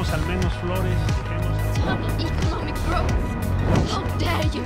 dejemos al menos flores, Economic growth. How dare you?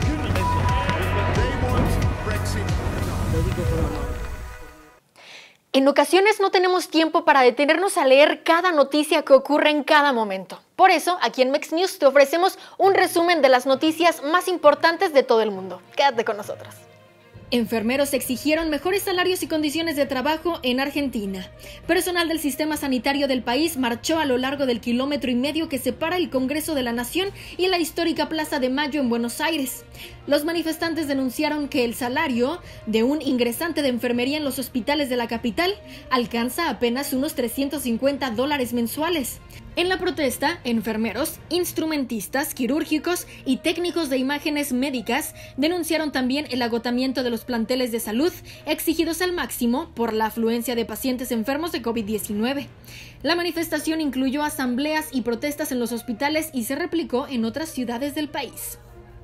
En ocasiones no tenemos tiempo para detenernos a leer cada noticia que ocurre en cada momento. Por eso, aquí en Mex News te ofrecemos un resumen de las noticias más importantes de todo el mundo. Quédate con nosotros. Enfermeros exigieron mejores salarios y condiciones de trabajo en Argentina. Personal del sistema sanitario del país marchó a lo largo del 1,5 kilómetros que separa el Congreso de la Nación y la histórica Plaza de Mayo en Buenos Aires. Los manifestantes denunciaron que el salario de un ingresante de enfermería en los hospitales de la capital alcanza apenas unos $350 mensuales. En la protesta, enfermeros, instrumentistas, quirúrgicos y técnicos de imágenes médicas denunciaron también el agotamiento de los planteles de salud exigidos al máximo por la afluencia de pacientes enfermos de COVID-19. La manifestación incluyó asambleas y protestas en los hospitales y se replicó en otras ciudades del país.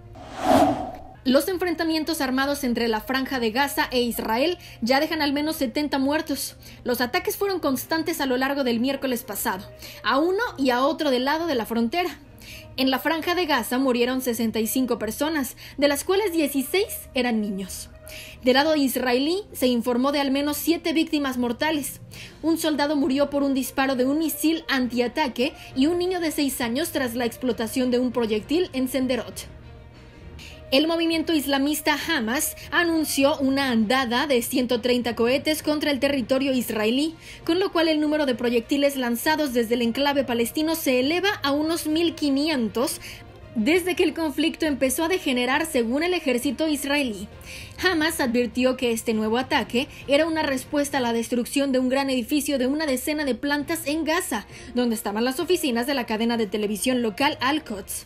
Los enfrentamientos armados entre la Franja de Gaza e Israel ya dejan al menos 70 muertos. Los ataques fueron constantes a lo largo del miércoles pasado, a uno y a otro del lado de la frontera. En la Franja de Gaza murieron 65 personas, de las cuales 16 eran niños. Del lado israelí se informó de al menos 7 víctimas mortales. Un soldado murió por un disparo de un misil antiataque y un niño de 6 años tras la explotación de un proyectil en Senderot. El movimiento islamista Hamas anunció una andada de 130 cohetes contra el territorio israelí, con lo cual el número de proyectiles lanzados desde el enclave palestino se eleva a unos 1,500 desde que el conflicto empezó a degenerar, según el ejército israelí. Hamas advirtió que este nuevo ataque era una respuesta a la destrucción de un gran edificio de una decena de plantas en Gaza, donde estaban las oficinas de la cadena de televisión local Al-Quds.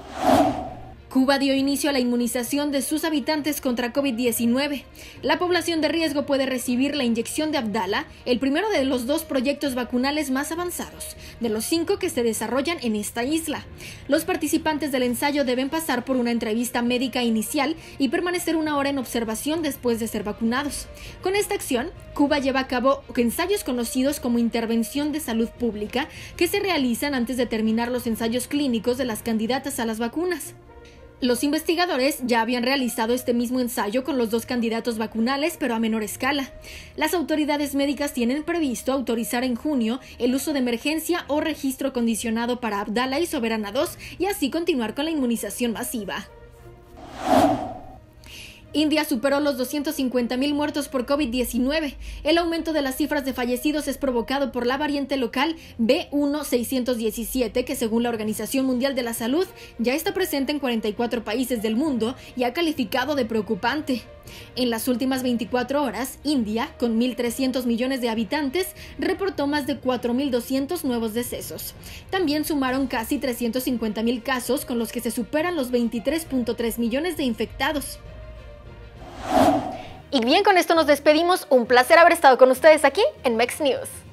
Cuba dio inicio a la inmunización de sus habitantes contra COVID-19. La población de riesgo puede recibir la inyección de Abdala, el primero de los 2 proyectos vacunales más avanzados, de los 5 que se desarrollan en esta isla. Los participantes del ensayo deben pasar por una entrevista médica inicial y permanecer 1 hora en observación después de ser vacunados. Con esta acción, Cuba lleva a cabo ensayos conocidos como intervención de salud pública, que se realizan antes de terminar los ensayos clínicos de las candidatas a las vacunas. Los investigadores ya habían realizado este mismo ensayo con los 2 candidatos vacunales, pero a menor escala. Las autoridades médicas tienen previsto autorizar en junio el uso de emergencia o registro condicionado para Abdala y Soberana 2 y así continuar con la inmunización masiva. India superó los 250,000 muertos por COVID-19. El aumento de las cifras de fallecidos es provocado por la variante local B1617, que según la Organización Mundial de la Salud ya está presente en 44 países del mundo y ha calificado de preocupante. En las últimas 24 horas, India, con 1.300 millones de habitantes, reportó más de 4.200 nuevos decesos. También sumaron casi 350,000 casos, con los que se superan los 23.3 millones de infectados. Y bien, con esto nos despedimos. Un placer haber estado con ustedes aquí en Mex News.